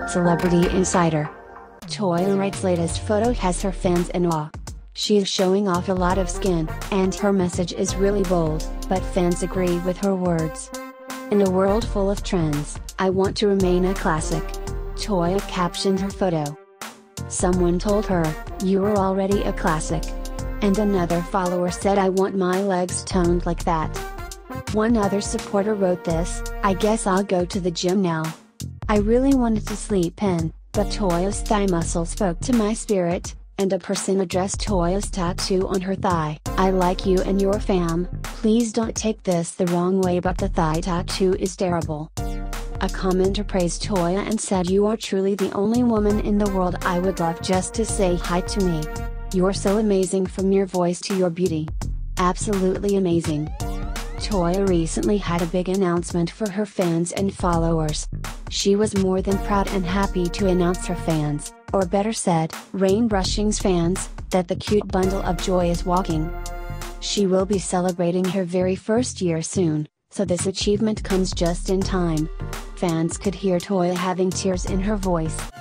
Celebrity Insider. Toya Wright's latest photo has her fans in awe. She is showing off a lot of skin, and her message is really bold, but fans agree with her words. In a world full of trends, I want to remain a classic. Toya captioned her photo. Someone told her, "You are already a classic." And another follower said, "I want my legs toned like that." One other supporter wrote this, "I guess I'll go to the gym now. I really wanted to sleep in, but Toya's thigh muscle spoke to my spirit." And a person addressed Toya's tattoo on her thigh, "I like you and your fam, please don't take this the wrong way, but the thigh tattoo is terrible." A commenter praised Toya and said, "You are truly the only woman in the world I would love just to say hi to me. You're so amazing, from your voice to your beauty. Absolutely amazing." Toya recently had a big announcement for her fans and followers. She was more than proud and happy to announce her fans, or better said, Rainbrushing's fans, that the cute bundle of joy is walking. She will be celebrating her very first year soon, so this achievement comes just in time. Fans could hear Toya having tears in her voice.